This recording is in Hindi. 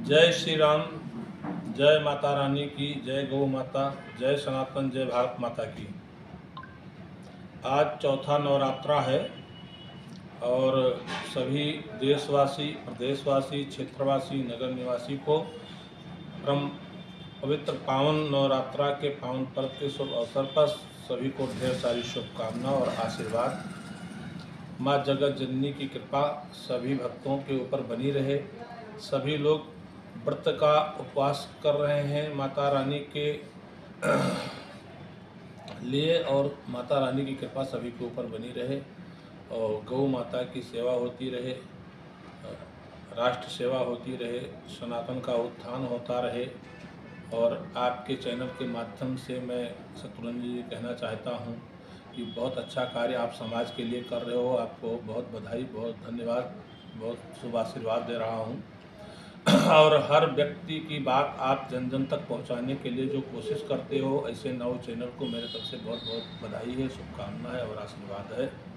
जय श्री राम। जय माता रानी की, जय गौ माता, जय सनातन, जय भारत माता की। आज चौथा नवरात्रा है और सभी देशवासी, प्रदेशवासी, क्षेत्रवासी, नगर निवासी को परम पवित्र पावन नवरात्रा के पावन पर्व के शुभ अवसर पर सभी को ढेर सारी शुभकामना और आशीर्वाद। माँ जगत जननी की कृपा सभी भक्तों के ऊपर बनी रहे। सभी लोग व्रत का उपवास कर रहे हैं माता रानी के लिए और माता रानी की कृपा सभी के ऊपर बनी रहे और गौ माता की सेवा होती रहे, राष्ट्र सेवा होती रहे, सनातन का उत्थान होता रहे। और आपके चैनल के माध्यम से मैं शत्रुघ्न जी कहना चाहता हूँ कि बहुत अच्छा कार्य आप समाज के लिए कर रहे हो। आपको बहुत बधाई, बहुत धन्यवाद, बहुत शुभ आशीर्वाद दे रहा हूँ। और हर व्यक्ति की बात आप जन जन तक पहुंचाने के लिए जो कोशिश करते हो, ऐसे नव चैनल को मेरे तरफ से बहुत बहुत बधाई है, शुभकामना है और आशीर्वाद है।